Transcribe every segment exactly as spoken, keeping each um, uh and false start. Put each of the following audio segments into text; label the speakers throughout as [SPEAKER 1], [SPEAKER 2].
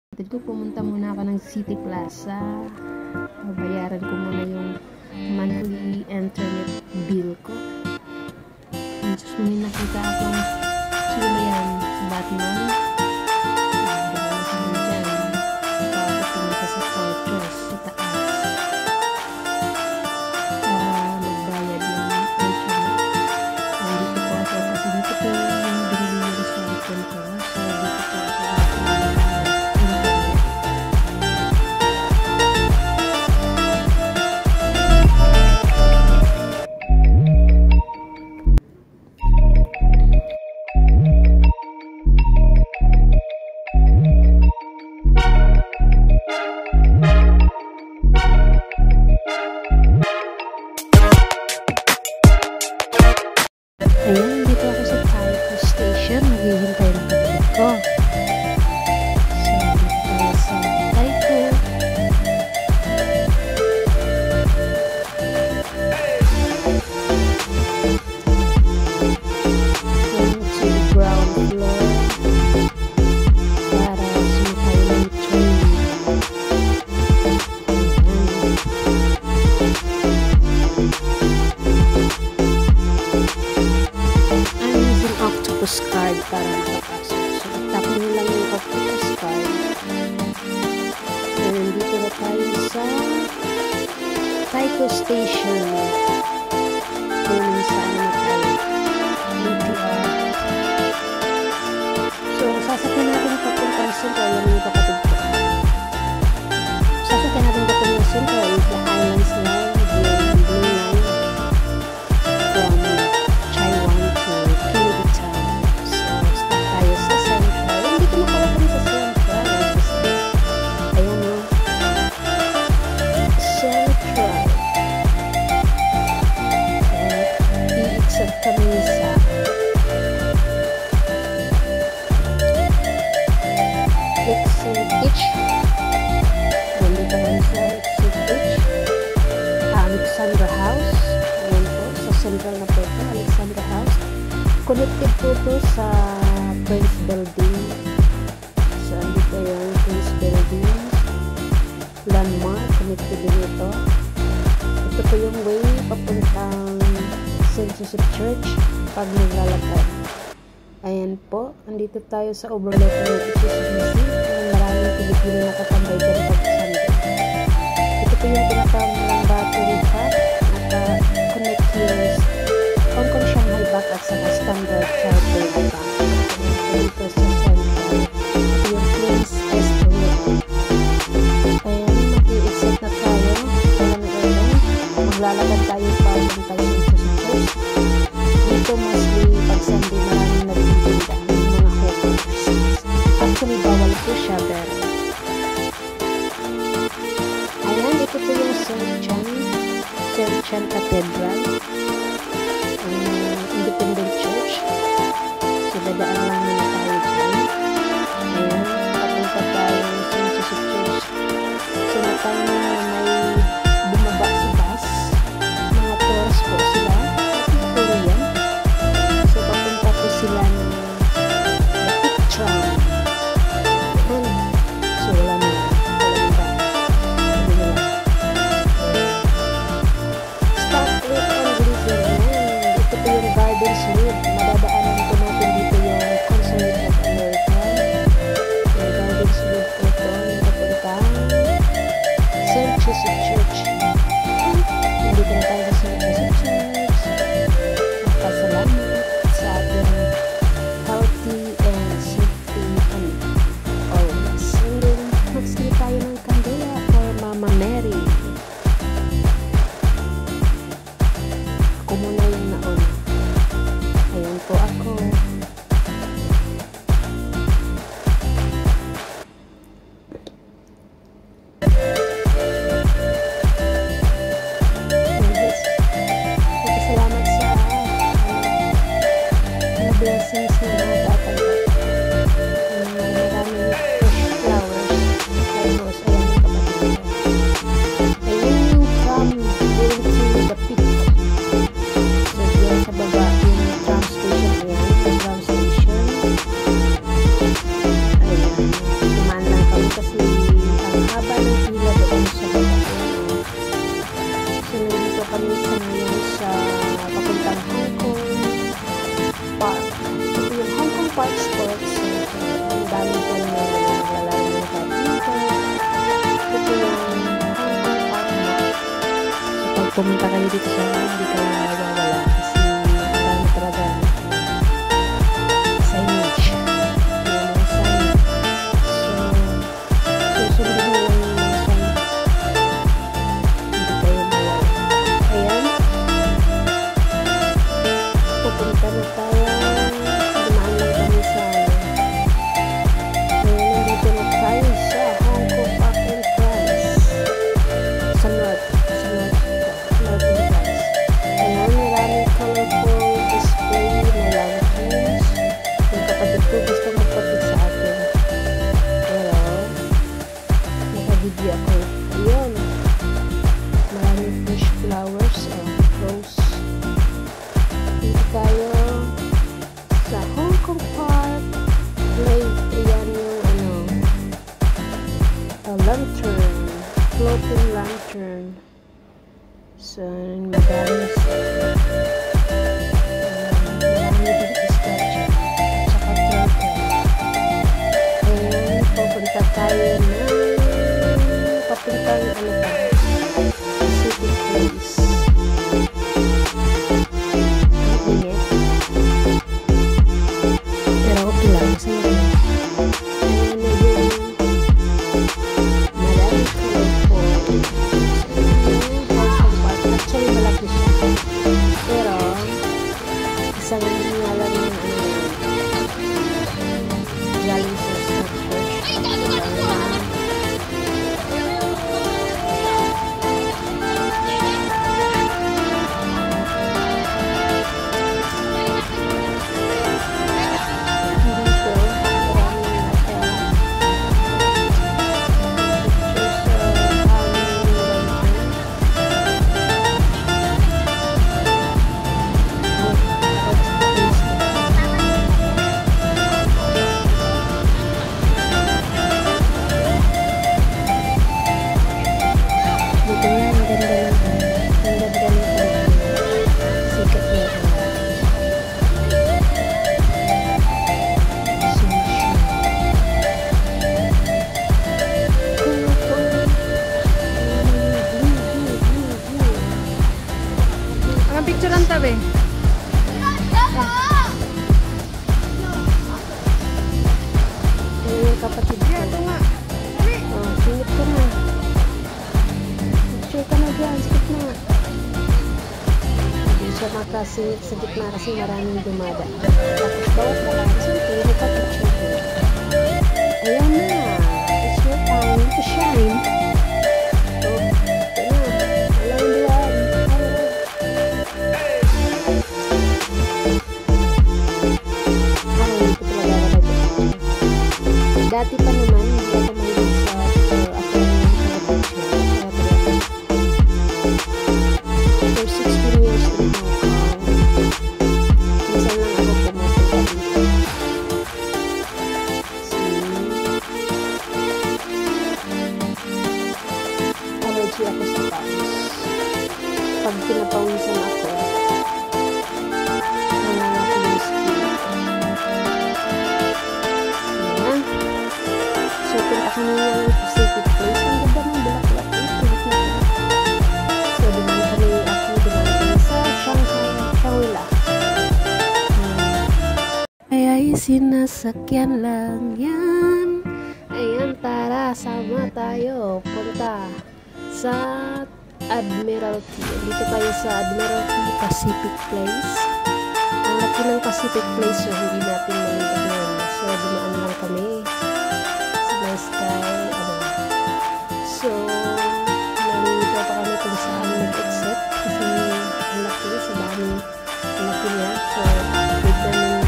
[SPEAKER 1] Ito, pumunta muna ako ng City Plaza. Bayaran ko muna yung monthly internet bill ko. Just may nakita akong sino yan, si Batman. Dahil sa dyan, tapos pumunta sa fortress sa taas para magbayad ng internet. Nandito po ako kasi dito po yung binili yung cellphone ko. So dito po ako Ayan, dito ako sa Taiko Station. Naghihintay ng kapatid ko. So, dito tayo sa Taiko. Going to the ground floor para sumakay ng train. Octopus card para makapasok. So, tap nyo lang yung octopus card. And dito na tayo sa Taiko Station. Kung saan na tayo. B T R. So, sasakyan natin papuntang Central. Yan yung kapatid ko. Sasakyan natin papuntang Central. Yung the Highlands Line. Yung Blue Line. From Taiwan to Kilometer. Kami sa Exit Beach. Nandito kami sa Exit Beach. Alexandra House. Ayan po, sa Central na po ito, Alexandra House. Connected po ito sa Prince Building. So, dito yung Prince Building. Landmark, connected din ito. Ito po yung way papuntang Saint Joseph Church pag naglalakad. Ayan po, andito tayo sa overlook ng H S B C. Maraming Pilipino na katambay dyan pag Sunday. Ito po yung pinakang battery pack. Naka-connect yung Hong Kong Shanghai Bank at saka Standard Chartered Bank. Dito sa Central. Yung Prince Estate. Ayan, mag-i-exit na tayo. Ayan, ayan. Maglalakad tayo pa yung tayo dito mostly pag Sunday maraming nagtitinda ng mga hookers. Actually bawal po siya pero ayan, ito po yung Saint John Saint John Cathedral, um, Independent Church. So dadaan lang muna tayo dyan. Ayan, papunta tayo sa Saint Joseph Church. So natang na may bumaba sa bus, mga tours po sila sila ng Epic Tram. So wala na wala na sabi nila stop with and listen. Ito po yung Gardens Road. Madadaanan po natin dito yung Consolation marami pa naman naglalaro ng badminton. Ito yung Hong Kong Park Mall. So pag pumunta kayo dito sa hindi kayo mawawala kasi marami talaga signage. Yung mga sign. So susundin mo lang yung mga sign. Hindi kayo mawawala. Ayan. Pupunta na tayo. Dumaan lang kami sa ano. Ayan, nandito na tayo sa Hong Kong Park entrance. Sa north. Sa north. North entrance. Ayan, maraming colorful display na lanterns. Yung kapatid ko gusto magpapit sa atin. Pero, naka-video ako. Ayan. Maraming fresh flowers. Oh, rose. Dito tayo sa Hong Kong Park Lake. Ayan yung ano, a lantern, floating lantern. So, madami sa marami dito statue tsaka turtle. And pupunta tayo na papuntang ano ba, Pacific Place. Pero okay lang, masaya lang. Ayan na yung maraming colorful. Yung Hong Kong Park, actually malaki siya. Pero, isang nga lang yung ano, galing sa structure.
[SPEAKER 2] Picturean tabi.
[SPEAKER 1] Ayan yung kapatid ko.
[SPEAKER 2] Ito nga.
[SPEAKER 1] Oh, singit ka na. Picture ka na dyan, skip na. Hindi siya makasingit sa gitna kasi maraming dumada. Tapos bawat na lang. Siyempre, hindi ka picture ko. Ayan na. It's your time to shine. So, ito na. Alam diyan. Ay, ito talaga talaga. Dati pa naman, hindi ako mahilig sa uh, aquarium television. Kaya talaga. For sixteen years in Hong Kong, minsan lang ako pumunta dito. See? Allergy ako sa pawis. Pag pinapawisan ako, nangangapi yung skin. Ayan. So, punta kami ng Pacific Place. Ang ganda ng bulaklak. So, dumaan kami, ako dumaan kami sa Shanghai, Shangri-La. Ay, ay, sinasakyan lang yan. Ayan, tara, sama tayo. Punta sa Admiralty. Dito tayo sa Admiralty Pacific Place. Ang laki ng Pacific Place, so hindi natin malilignan. So, dumaan lang kami sa my sky. Ano. So, nalilito pa kami kung saan mag-exit kasi ang laki sa dami. Ang laki niya. So, bigla nung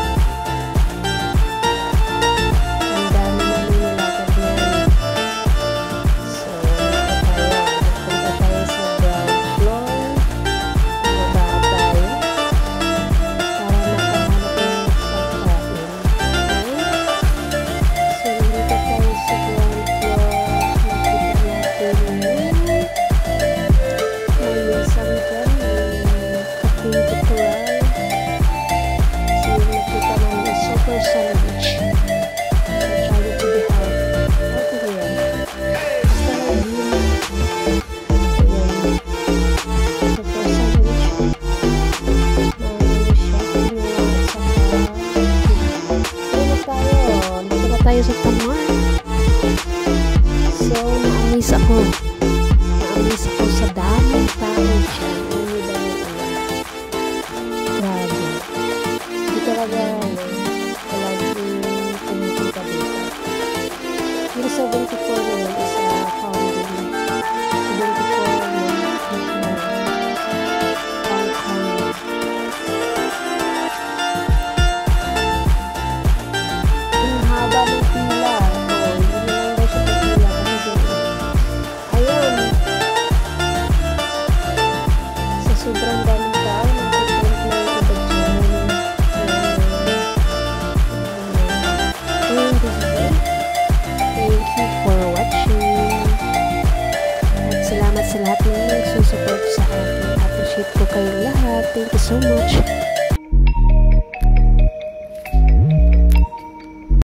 [SPEAKER 1] ang dami namin nilakad niyan. So, punta tayo. Punta tayo sa ground floor. Bumaba tayo para makahanap ng pagkain. Okay? sa Tamar. So, na-amaze ako. Na-amaze ako sa daming tao dyan. Hindi dami ulan. Grabe. Hindi talaga, ano, palaging pumupunta dito. Yung seventy-four na yun is a founding. seventy-four na Hong Kong. Ang haba ng pila. Oo, hindi na lang daw siya pila. Kasi ayun. Sa sobrang daming tao, nag-print na yung iba dyan. Ayun, this is it. Thank you for watching. At salamat sa lahat ng nagsusupport sa akin. Appreciate ko kayong lahat. Thank you so much.